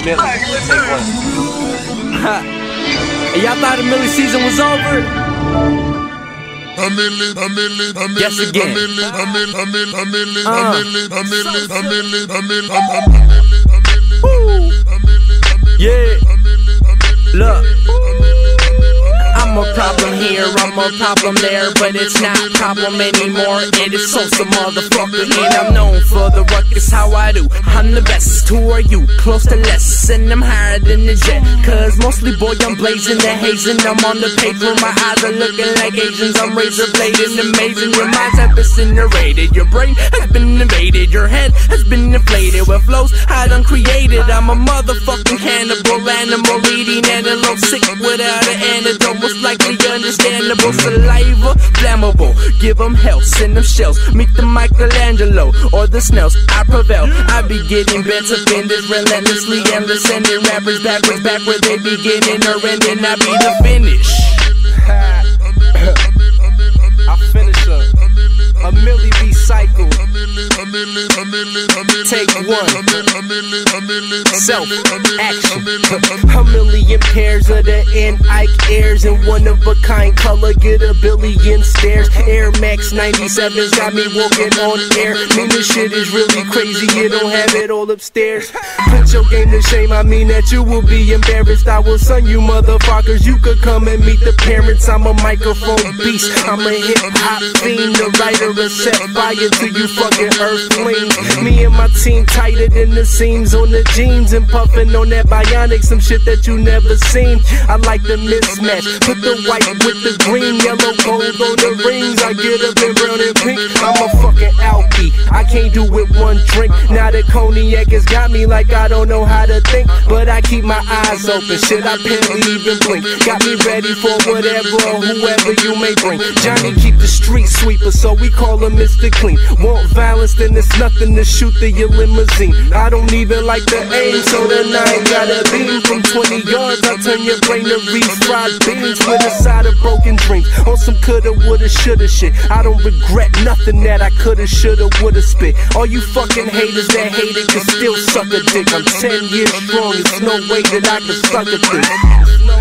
Millie. Say what? Y'all thought the Millie season was over? Guess again. Yeah. Look. I'm a problem here, I'm a problem there, but it's not a problem anymore. It is so some motherfucker, and I'm known for the ruckus. How I do, I'm the best. Who are you? Close to less, and I'm higher than the jet. Cause mostly, boy, I'm blazing the hazing. I'm on the page where my eyes are looking like Asians. I'm razor blading, amazing. Your mind's have been incinerated. Your brain has been invaded. Your head has been inflated with flows I done created. I'm a motherfucking cannibal animal eating antelope, sick without an antidote. Most likely understandable, saliva flammable. Give them hell, send them shells. Meet the Michelangelo or the Snells. I prevail. I be getting bent up in this relentlessly endless, sending rappers backwards, back where they beginning or ending. I be the finish. I finish a Millie B cycle. Take one. Self action. A million pairs of the N-Ike Airs and one of a kind color, get a billion stares. Air Max 97's got me walking on air. Mean this shit is really crazy, you don't have it all upstairs. Put your game to shame, I mean that you will be embarrassed. I will son you motherfuckers, you could come and meet the parents. I'm a microphone beast, I'm a hip-hop fiend, the writer of set fire to you fucking earthlings. Me and my team tighter than the seams on the jeans, and puffing on that bionic, some shit that you never seen. I like the mismatch, put the white with the green, yellow gold on the rings. I get up in brown and pink, I'm a fucking alky. I can't do it one drink. Now the cognac has got me like I don't know how to think, but I keep my eyes open, shit I barely even blink. Got me ready for whatever or whoever you may bring. Johnny keep the street sweeper, so we call him Mr. Clean. Want violence, then it's nothing to shoot through your limousine. I don't even like the aim, so the 9 got a beam. From 20 yards, I turn your brain to refried beans with a side of broken dreams. On some coulda, woulda, shoulda shit. I don't regret nothing that I coulda, shoulda, woulda spit. All you fucking haters that hate it can still suck a dick. I'm 10 years strong, there's no way that I can suck a dick.